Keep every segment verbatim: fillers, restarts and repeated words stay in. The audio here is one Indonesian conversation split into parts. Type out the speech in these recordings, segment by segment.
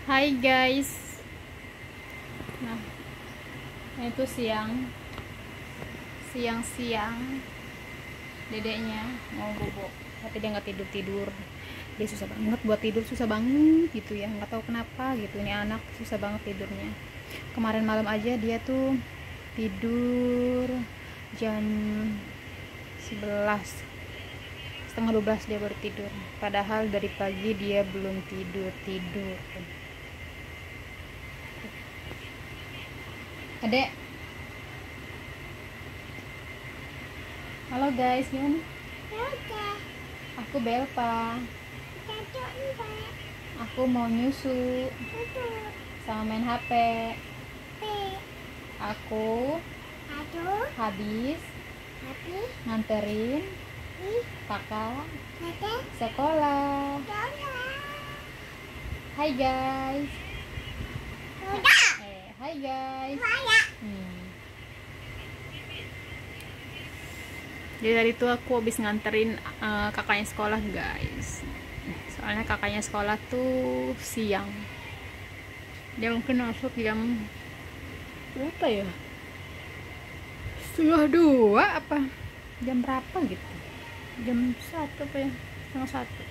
Hai guys. Nah, itu siang. Siang-siang dedeknya mau bobo, tapi dia nggak tidur-tidur. Dia susah banget buat tidur, susah banget gitu ya. Nggak tahu kenapa gitu. Ini anak susah banget tidurnya. Kemarin malam aja dia tuh tidur jam sebelas, setengah dua belas dia baru tidur. Padahal dari pagi dia belum tidur-tidur. Adek, halo guys, gimana? Aku Belpa. Aku mau nyusu sama main H P. Aku habis nganterin kakak sekolah. Hai guys. Eh, hai guys. Hmm. Jadi tadi tuh aku habis nganterin uh, kakaknya sekolah guys. Soalnya kakaknya sekolah tuh siang. Dia mungkin masuk jam berapa ya? Setengah dua apa? Jam berapa gitu? Jam satu apa ya? Setengah satu.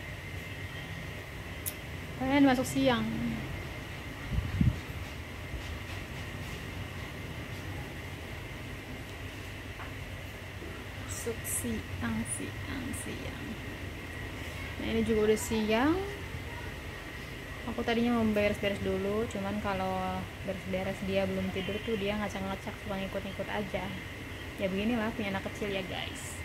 Kayaknya masuk siang. Masuk siang, siang, siang. Nah ini juga udah siang. Aku tadinya mau beres-beres dulu, cuman kalau beres-beres dia belum tidur tuh dia ngacak-ngacak, suka ngikut-ngikut aja. Ya beginilah punya anak kecil ya guys.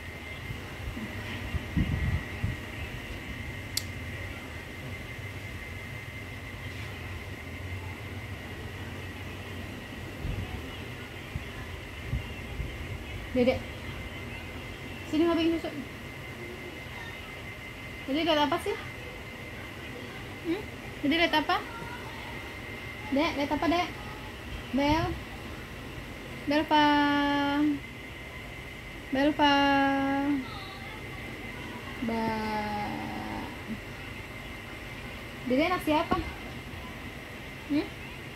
Dedek, sini nggak bikin susu. Jadi lihat apa sih? Hmm? Jadi lihat apa? Dek, lihat apa dek? Bel, Belpa, Belpa, ba. Jadi anak siapa? Hmm?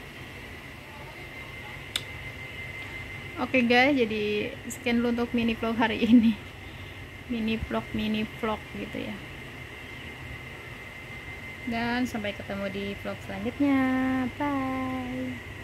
Oke okay guys, jadi sekian dulu untuk mini vlog hari ini. Mini vlog, mini vlog gitu ya. Dan sampai ketemu di vlog selanjutnya. Bye.